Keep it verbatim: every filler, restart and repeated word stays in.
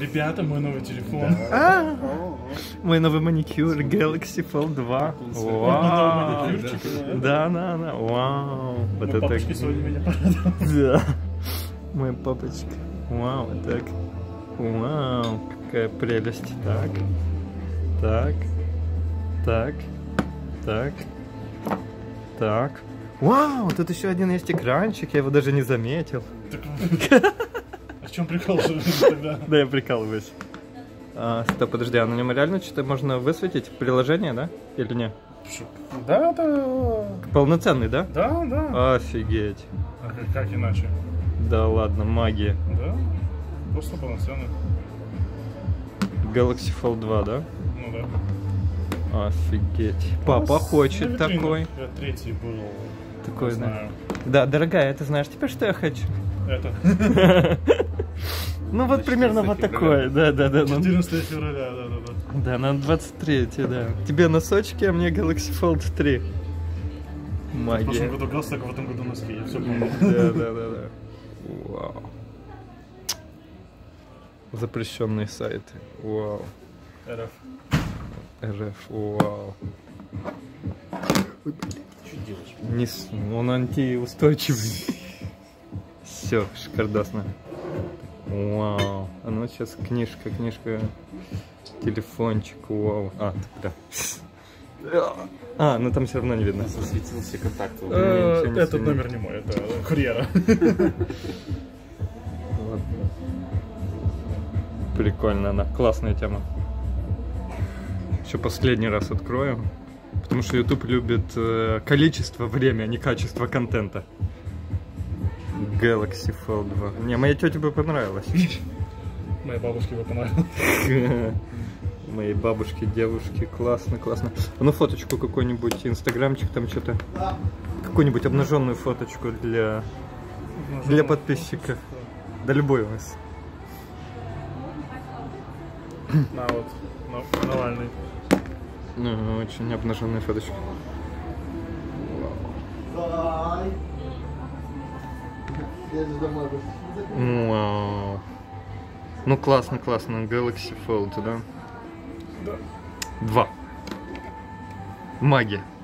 Ребята, мой новый телефон. А, мой новый маникюр Galaxy Fold два. Вау. Да, да, да. Вау. Вот это так. Сегодня меня порадовал. Да. Мой папочка. Вау, так. Вау, какая прелесть. Так. Так. Так. Так. Так. Вау, тут еще один есть экранчик, я его даже не заметил. А в чем прикол же тогда? Да, я прикалываюсь. А, стоп, подожди, а на нем реально что-то можно высветить? Приложение, да? Или нет? Да, да. Полноценный, да? Да, да. Офигеть. А как, как иначе? Да ладно, магия. Да, просто полноценный. Galaxy Fold два, да? Ну да. Офигеть. Папа хочет на такой. Я третий был. Такой, да. Знаю. Да, дорогая, ты знаешь теперь, что я хочу? Это. Ну вот примерно вот такой, да, да, да. четырнадцатое февраля, да, да, да. Да, на двадцать третье, да. Тебе носочки, а мне Galaxy Fold три. В Магия. прошлом году галстук, а в этом году носки, я все помню. Да, да, да, да. Вау. Запрещенные сайты. Вау. РФ. РФ, вау. Что делаешь? Не с... Он антиустойчивый. Все, шикардасно. Вау. А ну сейчас книжка, книжка. Телефончик, вау. А, да. А, ну там все равно не видно. Засветил все контакты. Этот номер не мой, это курьера. Прикольно, она. Классная тема. Еще последний раз открою. Потому что YouTube любит э, количество времени, а не качество контента. Galaxy Fold два. Не, моей тете бы понравилось. Моей бабушке бы понравилось. Моей бабушке, девушке. Классно, классно. А ну фоточку какой-нибудь, инстаграмчик там что-то. Какую-нибудь обнаженную фоточку для, для подписчиков. Да любой у вас. На вот, на, Навальный. Ну, очень обнаженная фоточка. Вау. Ну классно, классно. Galaxy Fold, да? Да. Два. Магия.